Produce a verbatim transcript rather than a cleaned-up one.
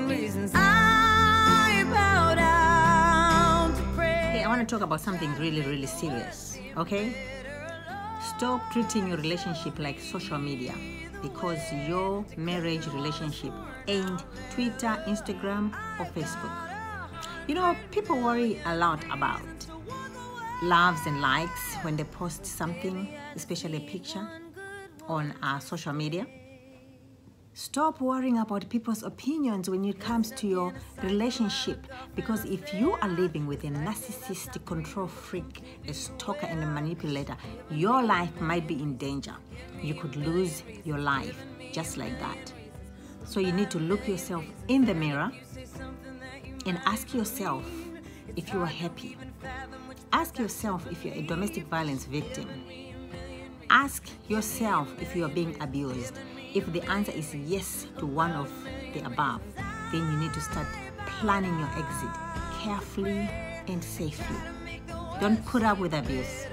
reasons I bow down to pray. Hey, I want to talk about something really, really serious, okay? Stop treating your relationship like social media, because your marriage relationship ain't Twitter, Instagram, or Facebook. You know, people worry a lot about loves and likes when they post something, especially a picture, on uh, social media. Stop worrying about people's opinions when it comes to your relationship, because if you are living with a narcissistic control freak, a stalker and a manipulator, your life might be in danger. You could lose your life just like that. So you need to look yourself in the mirror and ask yourself if you are happy. Ask yourself if you're a domestic violence victim. Ask yourself if you are being abused. If the answer is yes to one of the above, then you need to start planning your exit carefully and safely. Don't put up with abuse.